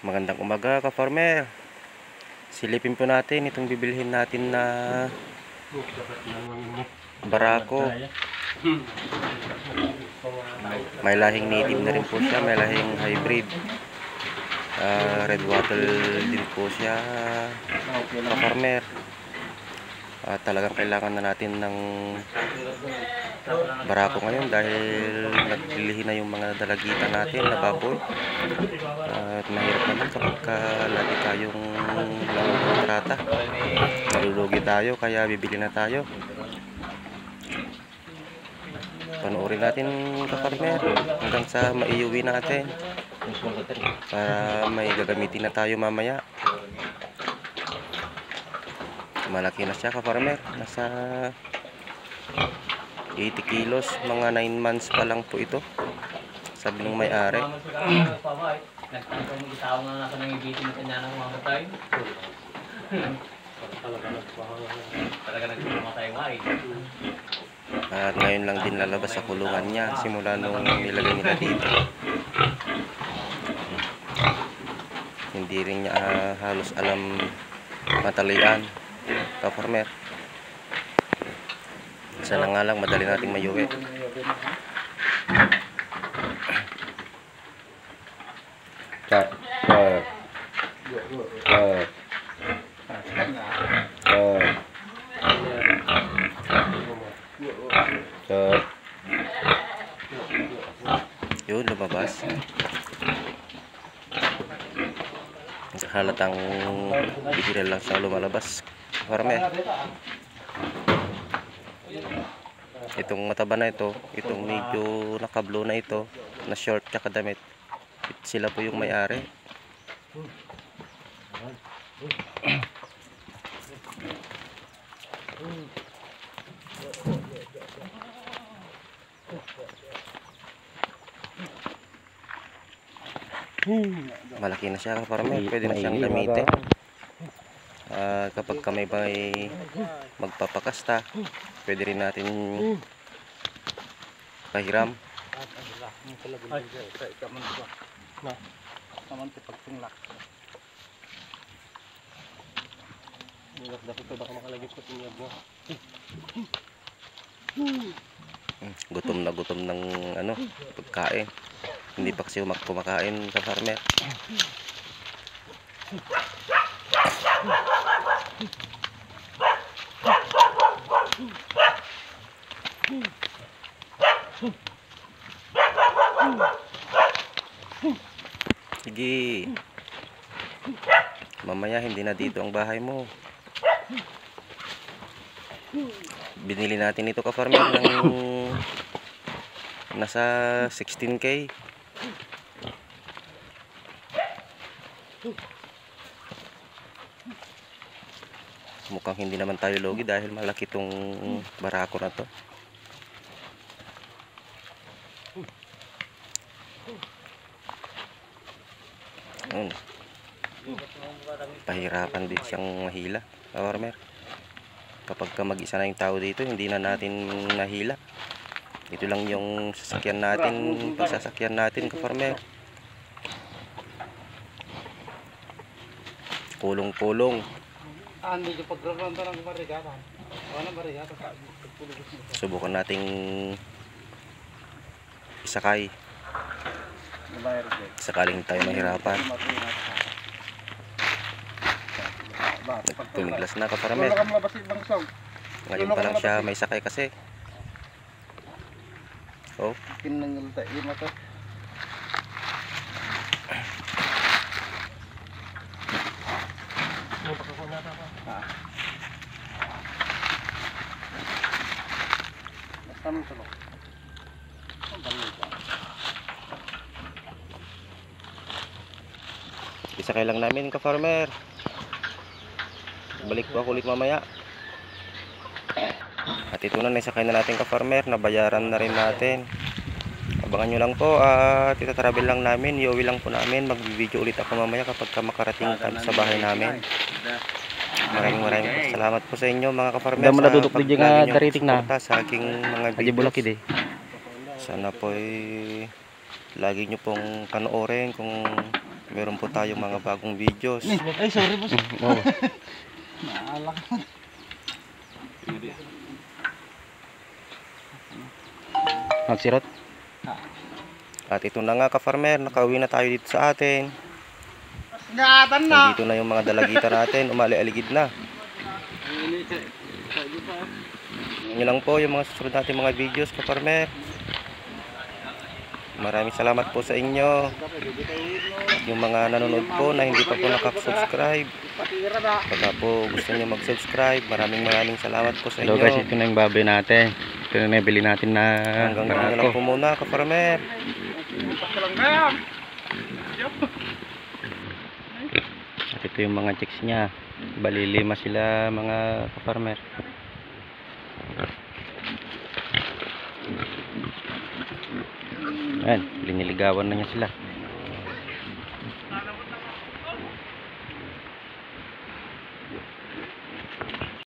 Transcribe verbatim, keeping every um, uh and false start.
Magandang umaga ka-farmer. Silipin po natin itong bibilhin natin na barako. May lahing native na rin po siya, may lahing hybrid. Uh, red wattle din po siya ka-farmer. Uh, talagang kailangan na natin ng barako ngayon dahil naglilihi na yung mga dalagitan natin na baboy. Uh, at mahirap naman kapag ka lagi tayong kontrata, malulugi tayo, kaya bibili na tayo. Panoorin natin ka-farmer hanggang sa maiuwi natin para may gagamitin na tayo mamaya. Malaki na siya ka-farmer, nasa eighty kilos, mga nine months pa lang po ito, sabi ng may-ari. At ngayon lang din lalabas sa kulungan niya simula nung nilagay nila dito. Hindi rin niya uh, halos alam matalian ka-farmer. Sana nga lang madali nating mayuwi. Cak, cak, cak, cak. Yun, lumabas. Halatang bihira lang siya lumalabas, farmer. Itong mataba na ito, itong medyo nakablo na ito, na short tsaka damit, sila po yung may-ari. Malaki na siya ka-farmer, pwede na siyang gamitin. Uh, kapag kami may magpapakasta, pwede rin natin pahiram. Gutom na gutom ng ano, pagkain. Hindi pa kasi kumakain sa farmer. Sige, mamaya hindi na dito ang bahay mo. Binili natin ito ka-farmer ng nasa sixteen K. Mukhang hindi naman tayo logi dahil malaki tong barako na to. Ayun. Pahirapan din siyang mahila, ka-farmer. Kapag ka mag-isa na yung tao dito, hindi na natin nahila. Ito lang yung sasakyan natin, pagsasakyan natin ka-farmer. Pulong-pulong. Subukan nating isakay sakaling tayo mahirapan. Tumiglas na ka-farmer. Ngayon pa lang siya may sakay kasi. Oh. Isakay lang namin ka-farmer. Balik po ako ulit mamaya. At ito na, naisakay na natin ka-farmer. Nabayaran na rin natin. Abangan nyo lang po. At uh, itatravel lang namin, iuwi lang po namin. Mag-video ulit ako mamaya kapag ka makarating kami sa bahay namin. Maraming maraming salamat po sa inyo mga ka-farmer sa pag-lagi nyo suporta sa aking mga videos. Sana po ay lagi nyo pong panoorin kung meron po tayong mga bagong videos. Ay, sorry boss. Oh. Naalak. Magsirot. At ito na nga ka-farmer, nakauwi na tayo dito sa atin. Ngatan na. Nandito na yung mga dalagita natin, umali-aligid na. Yun lang po yung mga susunod natin mga videos ka-farmer. Maraming salamat po sa inyo. Yung mga nanonood po na hindi pa po nakaka-subscribe, baka po gusto nyo mag-subscribe, maraming maraming salamat po sa inyo. Hello guys, ito na yung baboy natin. Ito na nabili natin na Hanggang dito na lang po muna ka-farmer. At ito yung mga chicks niya. Bali lima sila mga ka-farmer. Ayan, liniligawan na niya sila.